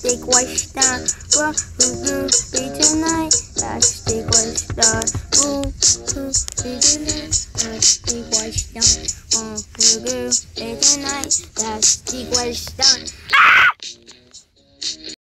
the question. What will be tonight? That's the question. Who will be tonight? That's the question. What will be tonight? That's the question.